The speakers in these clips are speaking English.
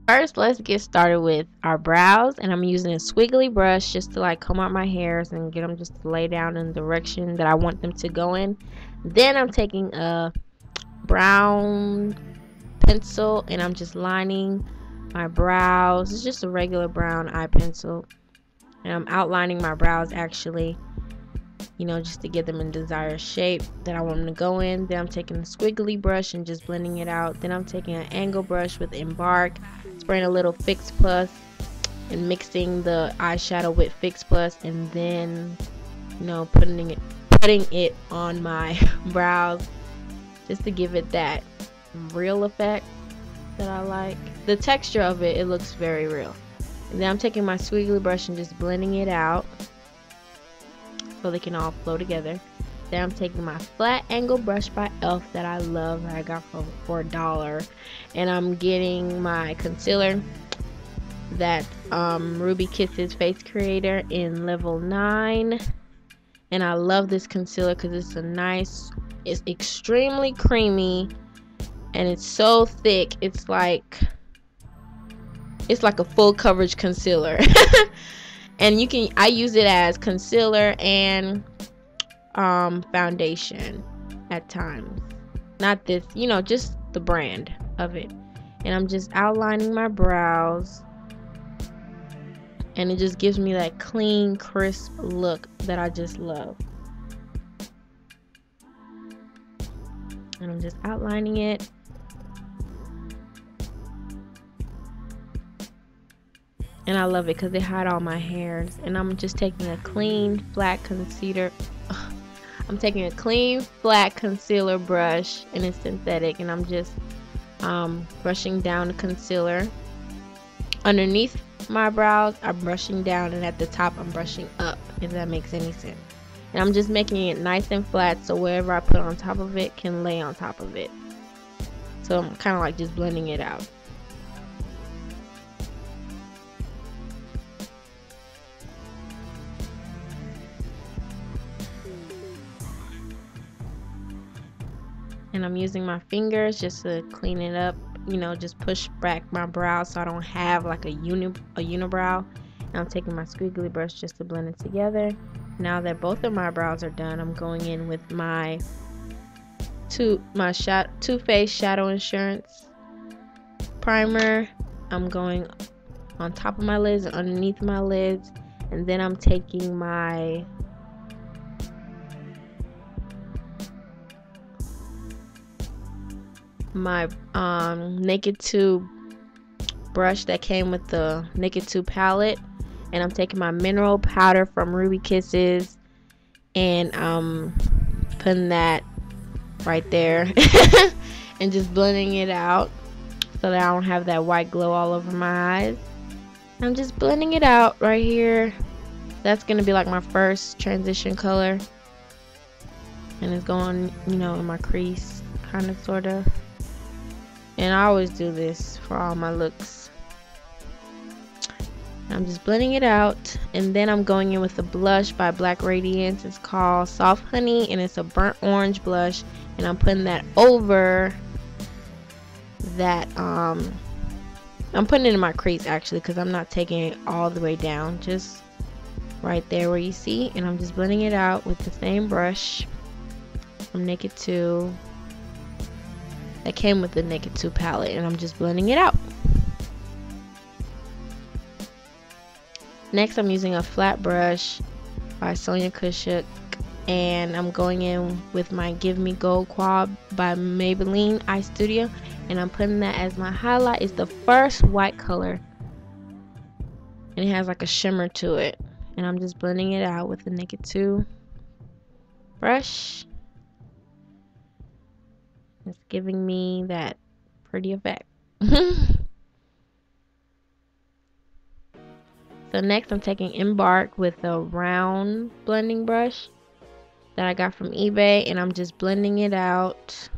First, let's get started with our brows, and I'm using a squiggly brush just to like comb out my hairs and get them just to lay down in the direction that I want them to go in. Then I'm taking a brown pencil and I'm just lining my brows. It's just a regular brown eye pencil, and I'm outlining my brows actually, you know, just to get them in desired shape that I want them to go in. Then I'm taking a squiggly brush and just blending it out. Then I'm taking an angle brush with embark, spraying a little fixPlus and mixing the eyeshadow with fixPlus, and then, you know, putting it on my brows just to give it that real effect that I like. The texture of it looks very real. And then I'm taking my squiggly brush and just blending it out so they can all flow together. Then I'm taking my flat angle brush by e.l.f. that I love, that I got for $1, and I'm getting my concealer, that Ruby Kisses Face Creator in level 9. And I love this concealer because it's extremely creamy and it's so thick. It's like a full coverage concealer. And I use it as concealer and foundation at times. Not this, you know, just the brand of it. And I'm just outlining my brows, and it just gives me that clean, crisp look that I just love. And I'm just outlining it. And I love it because they hide all my hairs. And I'm just taking a clean, flat concealer. I'm taking a clean, flat concealer brush, and it's synthetic. And I'm just brushing down the concealer. Underneath my brows, I'm brushing down, and at the top, I'm brushing up, if that makes any sense. And I'm just making it nice and flat, so wherever I put on top of it can lay on top of it. So I'm kind of like just blending it out. And I'm using my fingers just to clean it up, you know, just push back my brows so I don't have like a unibrow. And I'm taking my squiggly brush just to blend it together. Now that both of my brows are done, I'm going in with my Too Faced Shadow Insurance primer. I'm going on top of my lids and underneath my lids, and then I'm taking my Naked 2 brush that came with the Naked 2 palette, and I'm taking my mineral powder from Ruby Kisses, and putting that right there and just blending it out so that I don't have that white glow all over my eyes. I'm just blending it out right here. That's gonna be like my first transition color, and it's going, you know, in my crease, kind of, sort of. And I always do this for all my looks. I'm just blending it out, and then I'm going in with a blush by Black Radiance. It's called Soft Honey, and it's a burnt orange blush, and I'm putting that over that I'm putting it in my crease actually, because I'm not taking it all the way down, just right there where you see. And I'm just blending it out with the same brush from Naked 2 that came with the Naked 2 palette, and I'm just blending it out. Next, I'm using a flat brush by Sonia Kashuk, and I'm going in with my Give Me Gold Quad by Maybelline Eye Studio, and I'm putting that as my highlight. It's the first white color, and it has like a shimmer to it, and I'm just blending it out with the Naked 2 brush. It's giving me that pretty effect. So next, I'm taking Embark with a round blending brush that I got from eBay, and I'm just blending it out,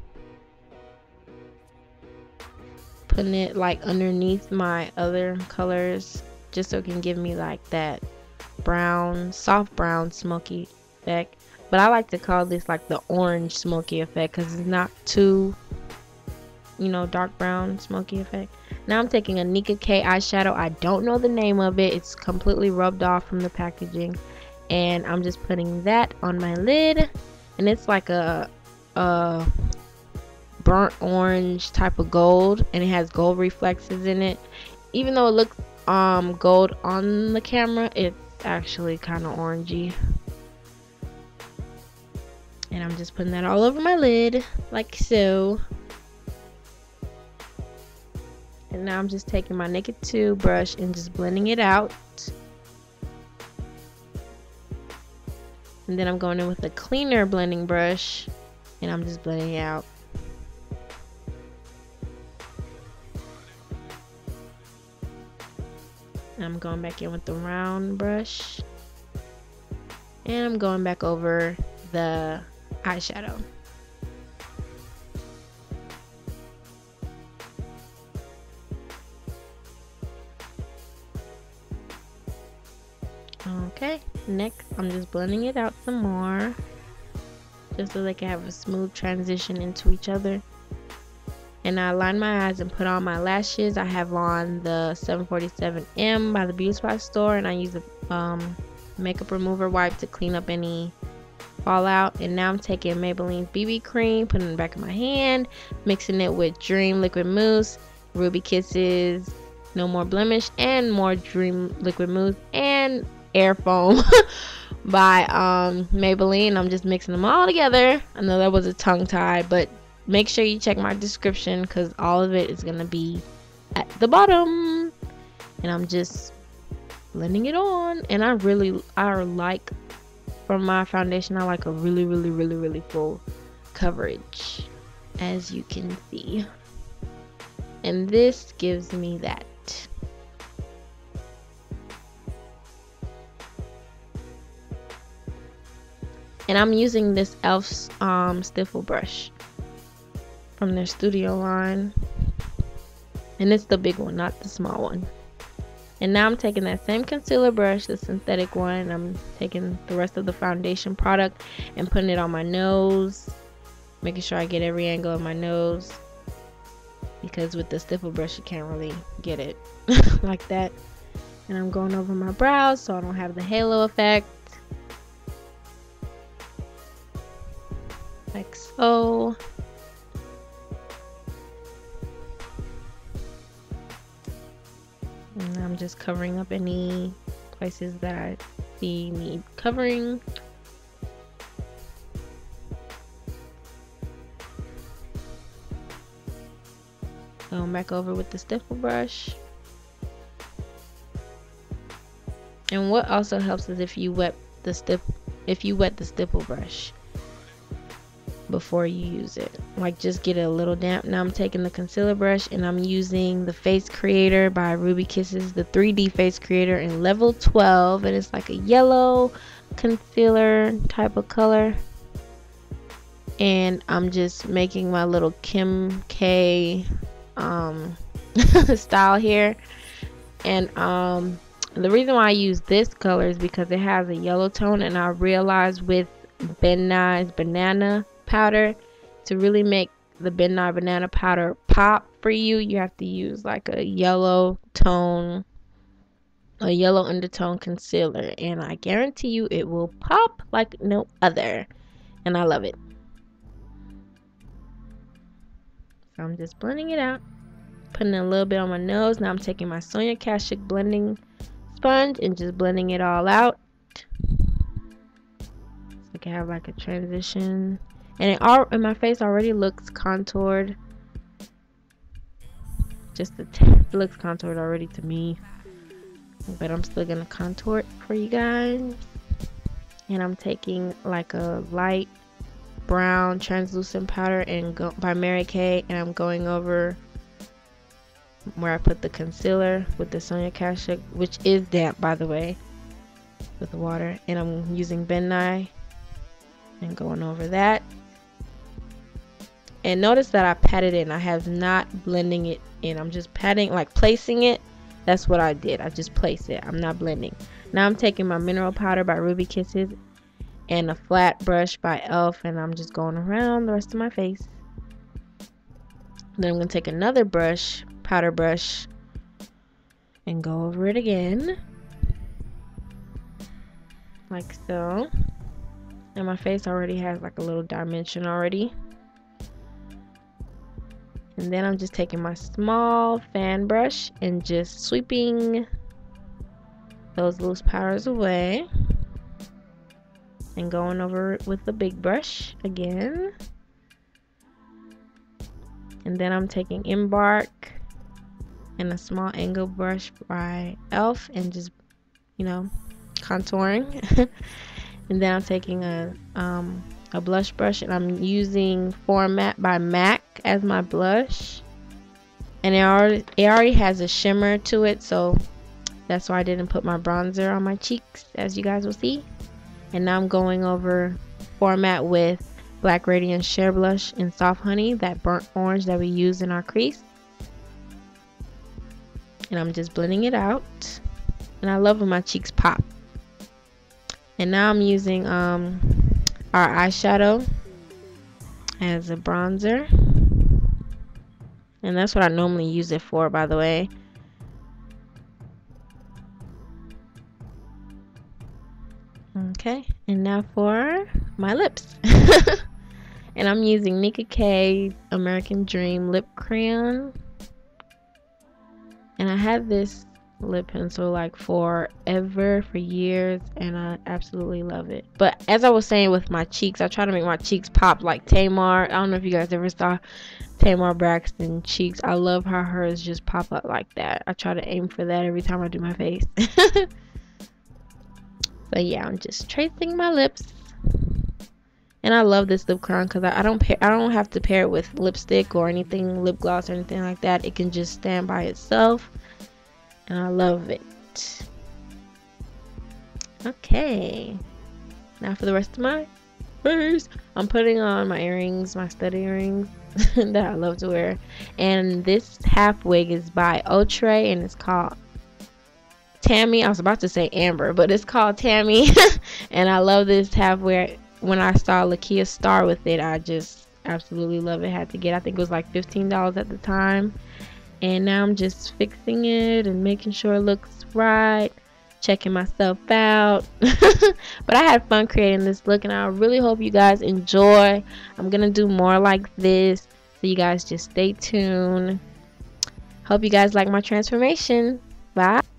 putting it like underneath my other colors, just so it can give me like that brown, soft brown smoky effect. But I like to call this like the orange smoky effect, because it's not too you know, dark brown smoky effect. Now I'm taking a Nicka K eyeshadow. I don't know the name of it. It's completely rubbed off from the packaging, and I'm just putting that on my lid, and it's like a burnt orange type of gold, and it has gold reflexes in it. Even though it looks gold on the camera, it's actually kind of orangey. And I'm just putting that all over my lid like so. And now I'm just taking my Nicka 2 brush and just blending it out. And then I'm going in with a cleaner blending brush and I'm just blending it out. And I'm going back in with the round brush. And I'm going back over the eyeshadow. Okay, next I'm just blending it out some more, just so they can have a smooth transition into each other. And I line my eyes and put on my lashes. I have on the 747M by the Beauty Supply store, and I use a makeup remover wipe to clean up any fallout. And now I'm taking Maybelline BB cream, putting it in the back of my hand, mixing it with Dream liquid mousse, Ruby Kisses, No More Blemish, and more Dream liquid mousse, and airfoam by Maybelline. I'm just mixing them all together. I know that was a tongue tie, but make sure you check my description because all of it is gonna be at the bottom. And I'm just blending it on. And I like, for my foundation, I like a really full coverage, as you can see. And this gives me that. And I'm using this e.l.f. Stiffle brush from their studio line. And it's the big one, not the small one. And now I'm taking that same concealer brush, the synthetic one, and I'm taking the rest of the foundation product and putting it on my nose. Making sure I get every angle of my nose. Because with the Stiffle brush, you can't really get it like that. And I'm going over my brows so I don't have the halo effect. Like so. And I'm just covering up any places that I see need covering. Going back over with the Stiffle brush. And what also helps is if you wet the Stiffle brush before you use it, like just get it a little damp. Now I'm taking the concealer brush and I'm using the Face Creator by Ruby Kisses, the 3D Face Creator in level 12, and it's like a yellow concealer type of color. And I'm just making my little Kim K style here. And the reason why I use this color is because it has a yellow tone, and I realized with Ben Nye's banana powder, to really make the Ben Nye banana powder pop for you, you have to use like a yellow tone, a yellow undertone concealer, and I guarantee you it will pop like no other, and I love it. So I'm just blending it out, putting a little bit on my nose. Now I'm taking my Sonia Kashuk blending sponge and just blending it all out. So I can have like a transition. And my face already looks contoured. It looks contoured already to me. But I'm still going to contour it for you guys. And I'm taking like a light brown translucent powder by Mary Kay. And I'm going over where I put the concealer with the Sonia Kashuk, which is damp, by the way, with the water. And I'm using Ben Nye and going over that. And notice that I pat it in. I have not blending it in. I'm just patting, like placing it. That's what I did. I just placed it. I'm not blending. Now I'm taking my mineral powder by Ruby Kisses and a flat brush by e.l.f. and I'm just going around the rest of my face. Then I'm going to take another brush, powder brush, and go over it again. Like so. And my face already has like a little dimension already. And then I'm just taking my small fan brush and just sweeping those loose powders away. And going over it with the big brush again. And then I'm taking Embark and a small angle brush by e.l.f. and just, you know, contouring. And then I'm taking a blush brush, and I'm using Format by MAC as my blush. And it already has a shimmer to it, so that's why I didn't put my bronzer on my cheeks, as you guys will see. And now I'm going over Format with Black Radiance Sheer Blush in Soft Honey, that burnt orange that we use in our crease. And I'm just blending it out. And I love when my cheeks pop. And now I'm using our eyeshadow as a bronzer. And that's what I normally use it for, by the way. Okay, and now for my lips. And I'm using Nicka K American Dream lip crayon. And I had this lip pencil like for years, and I absolutely love it. But as I was saying with my cheeks, I try to make my cheeks pop like Tamar. I don't know if you guys ever saw Tamar Braxton cheeks. I love how hers just pop up like that. I try to aim for that every time I do my face. But yeah, I'm just tracing my lips. And I love this lip crayon because I don't have to pair it with lipstick or anything, lip gloss or anything like that. It can just stand by itself. And I love it. Okay. Now for the rest of my face. I'm putting on my earrings, my stud earrings that I love to wear. And this half wig is by Outre, and it's called Tammy. I was about to say Amber, but it's called Tammy. And I love this half wig. When I saw Lakia Star with it, I just absolutely love it. Had to get, I think it was like $15 at the time. And now I'm just fixing it and making sure it looks right, checking myself out. But I had fun creating this look, and I really hope you guys enjoy. I'm gonna do more like this, so you guys just stay tuned. Hope you guys like my transformation. Bye.